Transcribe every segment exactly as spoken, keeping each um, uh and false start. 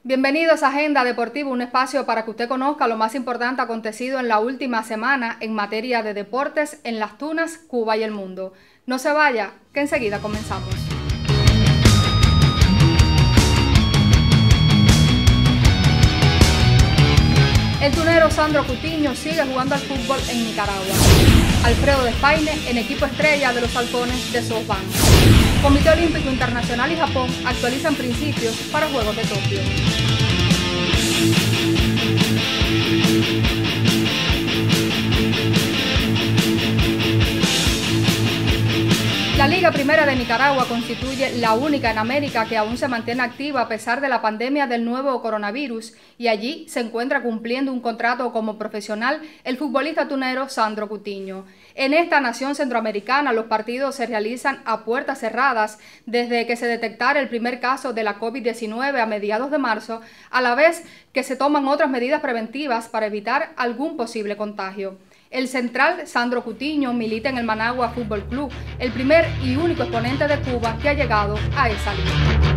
Bienvenidos a Agenda Deportiva, un espacio para que usted conozca lo más importante acontecido en la última semana en materia de deportes en Las Tunas, Cuba y el mundo. No se vaya, que enseguida comenzamos. El tunero Sandro Cutiño sigue jugando al fútbol en Nicaragua. Alfredo Despaine en equipo estrella de los halcones de SoftBank. Comité Olímpico Internacional y Japón actualizan principios para Juegos de Tokio. La Liga Primera de Nicaragua constituye la única en América que aún se mantiene activa a pesar de la pandemia del nuevo coronavirus, y allí se encuentra cumpliendo un contrato como profesional el futbolista tunero Sandro Cutiño. En esta nación centroamericana los partidos se realizan a puertas cerradas desde que se detectara el primer caso de la COVID diecinueve a mediados de marzo, a la vez que se toman otras medidas preventivas para evitar algún posible contagio. El central Sandro Cutiño milita en el Managua Fútbol Club, el primer y único exponente de Cuba que ha llegado a esa liga.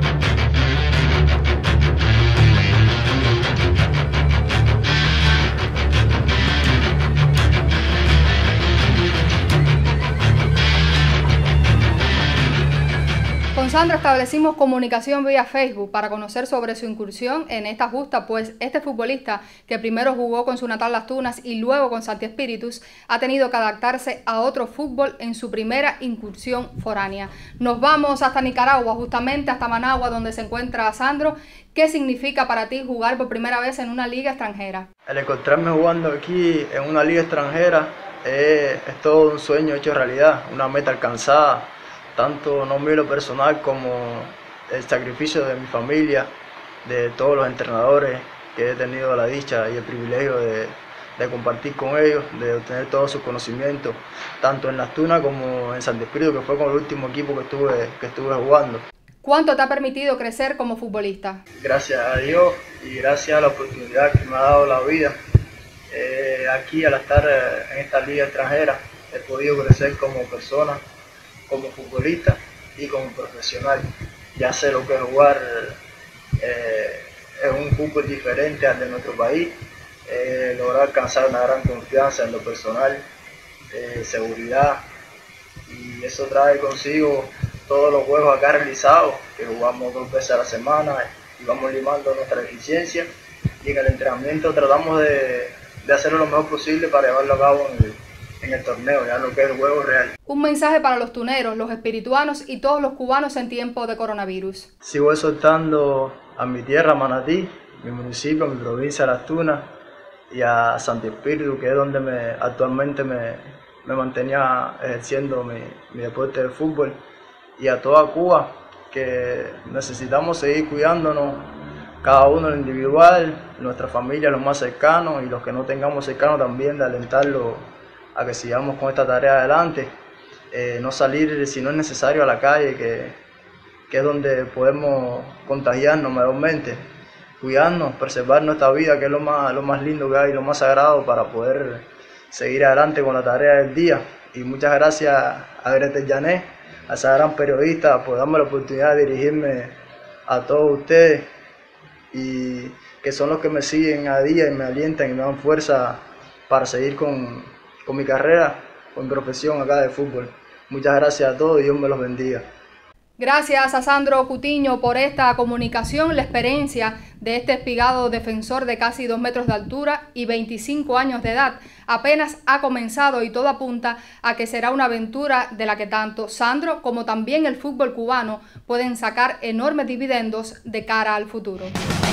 Con Sandro establecimos comunicación vía Facebook para conocer sobre su incursión en esta justa, pues este futbolista, que primero jugó con su natal Las Tunas y luego con Santi Espíritus, ha tenido que adaptarse a otro fútbol en su primera incursión foránea. Nos vamos hasta Nicaragua, justamente hasta Managua, donde se encuentra Sandro. ¿Qué significa para ti jugar por primera vez en una liga extranjera? El encontrarme jugando aquí en una liga extranjera es, es todo un sueño hecho realidad, una meta alcanzada. Tanto no mío lo personal como el sacrificio de mi familia, de todos los entrenadores que he tenido la dicha y el privilegio de, de compartir con ellos, de obtener todos sus conocimientos, tanto en Las Tunas como en Santi Espíritu, que fue con el último equipo que estuve, que estuve jugando. ¿Cuánto te ha permitido crecer como futbolista? Gracias a Dios y gracias a la oportunidad que me ha dado la vida. Eh, aquí al estar en esta liga extranjera he podido crecer como persona, como futbolista y como profesional. Ya sé lo que es jugar eh, en un fútbol diferente al de nuestro país, eh, lograr alcanzar una gran confianza en lo personal, eh, seguridad, y eso trae consigo todos los juegos acá realizados, que jugamos dos veces a la semana y vamos limando nuestra deficiencia, y en el entrenamiento tratamos de, de hacerlo lo mejor posible para llevarlo a cabo en el en el torneo, ya lo que es el juego real. Un mensaje para los tuneros, los espirituanos y todos los cubanos en tiempo de coronavirus. Sigo exhortando a mi tierra, Manatí, mi municipio, mi provincia, Las Tunas, y a Santi Espíritu, que es donde me, actualmente me, me mantenía ejerciendo mi, mi deporte de fútbol, y a toda Cuba, que necesitamos seguir cuidándonos, cada uno en lo individual, nuestra familia, los más cercanos, y los que no tengamos cercanos también, de alentarlo a que sigamos con esta tarea adelante, eh, no salir si no es necesario a la calle, que, que es donde podemos contagiarnos mayormente, cuidarnos, preservar nuestra vida, que es lo más, lo más lindo que hay, lo más sagrado para poder seguir adelante con la tarea del día. Y muchas gracias a Gretel Llané, a esa gran periodista, por darme la oportunidad de dirigirme a todos ustedes, y que son los que me siguen a día y me alientan y me dan fuerza para seguir con con mi carrera, con mi profesión acá de fútbol. Muchas gracias a todos y Dios me los bendiga. Gracias a Sandro Cutiño por esta comunicación. La experiencia de este espigado defensor de casi dos metros de altura y veinticinco años de edad apenas ha comenzado, y todo apunta a que será una aventura de la que tanto Sandro como también el fútbol cubano pueden sacar enormes dividendos de cara al futuro.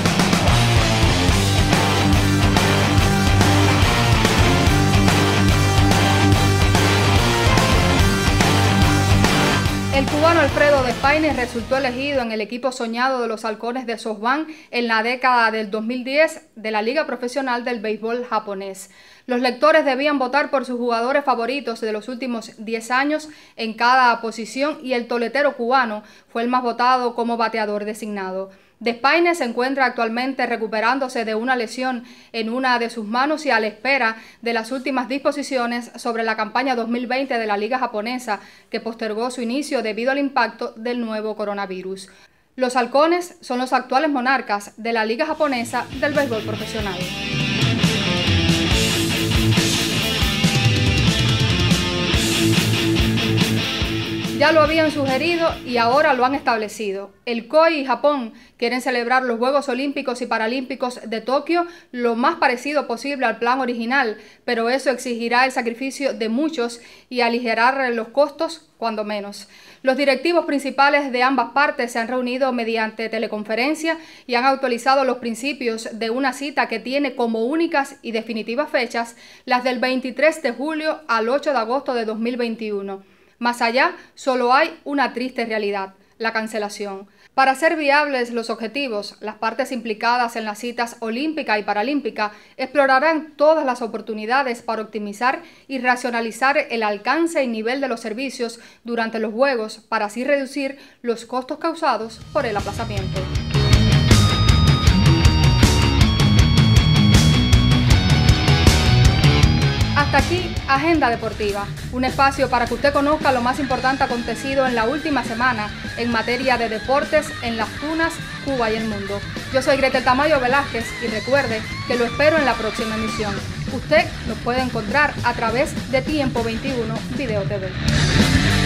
El cubano Alfredo Despaine resultó elegido en el equipo soñado de los halcones de SoftBank en la década del dos mil diez de la Liga Profesional del Béisbol japonés. Los lectores debían votar por sus jugadores favoritos de los últimos diez años en cada posición, y el toletero cubano fue el más votado como bateador designado. Despaine se encuentra actualmente recuperándose de una lesión en una de sus manos y a la espera de las últimas disposiciones sobre la campaña dos mil veinte de la Liga japonesa, que postergó su inicio debido al impacto del nuevo coronavirus. Los halcones son los actuales monarcas de la Liga Japonesa del Béisbol Profesional. Ya lo habían sugerido y ahora lo han establecido. El C O I y Japón quieren celebrar los Juegos Olímpicos y Paralímpicos de Tokio lo más parecido posible al plan original, pero eso exigirá el sacrificio de muchos y aligerar los costos, cuando menos. Los directivos principales de ambas partes se han reunido mediante teleconferencia y han actualizado los principios de una cita que tiene como únicas y definitivas fechas las del veintitrés de julio al ocho de agosto de dos mil veintiuno. Más allá, solo hay una triste realidad: la cancelación. Para hacer viables los objetivos, las partes implicadas en las citas olímpica y paralímpica explorarán todas las oportunidades para optimizar y racionalizar el alcance y nivel de los servicios durante los Juegos, para así reducir los costos causados por el aplazamiento. Hasta aquí, Agenda Deportiva, un espacio para que usted conozca lo más importante acontecido en la última semana en materia de deportes en las Tunas, Cuba y el mundo. Yo soy Gretel Tamayo Velázquez y recuerde que lo espero en la próxima emisión. Usted nos puede encontrar a través de Tiempo veintiuno Video T V.